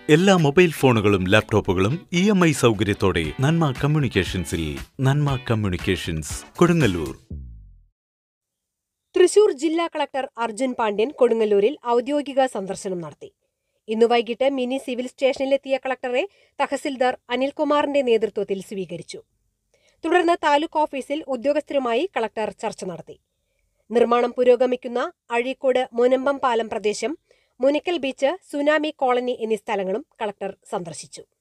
എല്ലാ മൊബൈൽ ഫോണുകളും ലാപ്ടോപ്പുകളും EMI സൗകര്യത്തോടെ നന്മ കമ്മ്യൂണിക്കേഷൻസിൽ. നന്മ കമ്മ്യൂണിക്കേഷൻസ്, കൊടുങ്ങല്ലൂർ. തൃശൂർ ജില്ലാ കളക്ടർ അർജുൻ പാണ്ഡ്യൻ കൊടുങ്ങല്ലൂരിൽ ഔദ്യോഗിക സന്ദർശനം നടത്തി. ഇന്നു വൈകിട്ട് മിനി സിവിൽ സ്റ്റേഷനിലെത്തിയ കളക്ടറെ തഹസിൽദാർ അനിൽകുമാറിന്റെ നേതൃത്വത്തിൽ സ്വീകരിച്ചു. തുടർന്ന് താലൂക്ക് ഓഫീസിൽ ഉദ്യോഗസ്ഥരുമായി കളക്ടർ ചർച്ച നടത്തി. നിർമ്മാണം പുരോഗമിക്കുന്ന അഴീക്കോട് മുനമ്പം പാലം പ്രദേശം, മുനിക്കൽ ബീച്ച്, സുനാമി കോളനി എന്നീ സ്ഥലങ്ങളും കളക്ടർ സന്ദർശിച്ചു.